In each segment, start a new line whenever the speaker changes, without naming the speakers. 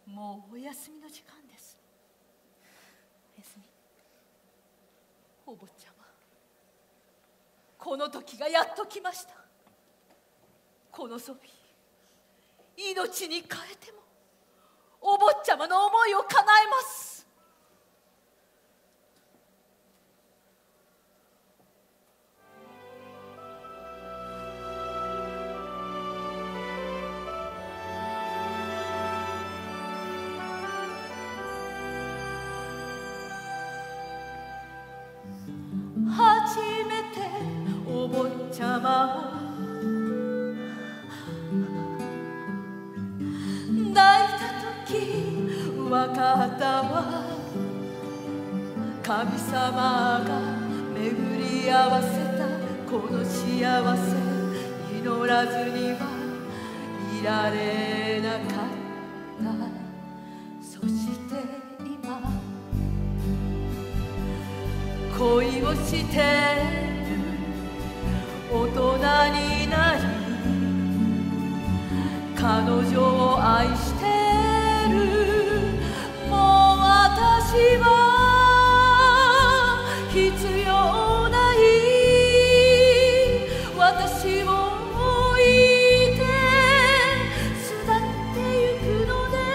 もうお休みの時間です。
おやすみ。
お坊ちゃま、この時がやっと来ました。このソフィー、命に変えてもお坊ちゃまの思いを叶えます。初めてお坊ちゃまを抱いた時わかったわ。神様が巡り合わせたこの幸せ、祈らずにはいられなかった。そして今恋をしてる大人になり、彼女を愛してる。もう私は必要ない。私を置いて巣立ってゆくのね。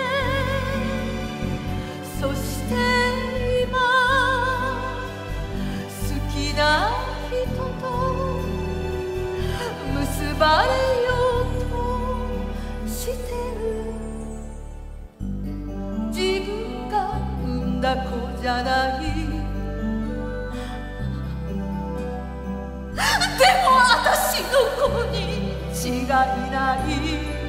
そして今好きな人と結ばれようとしてる。自分が産んだ子じゃない。でも私の子に違いない。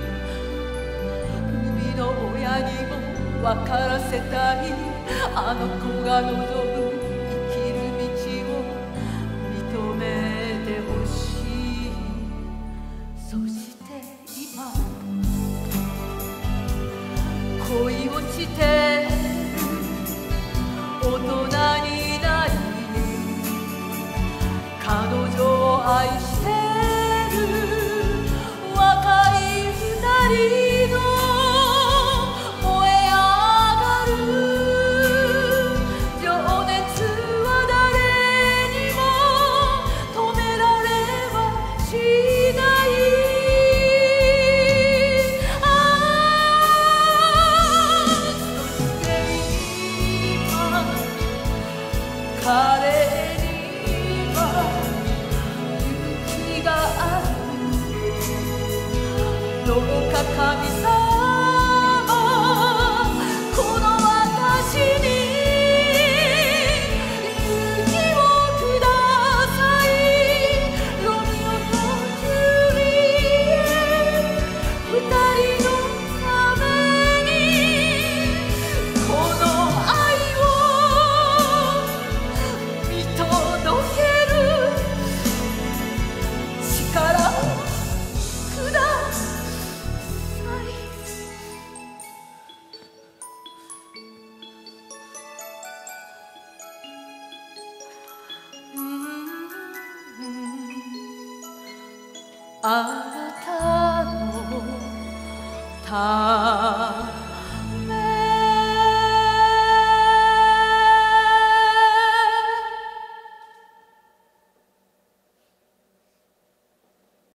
海の親にも分からせたい。あの子が望む生きる道を認めてほしい。そして今恋をしてる大人になり、彼女を愛してる若い二人の燃え上がる情熱は誰にも止められはしない。そして今彼にはどうか神様、この私に勇気をください。ロミオとジュリエ二人のためにこの愛を見届ける力をください。あなたの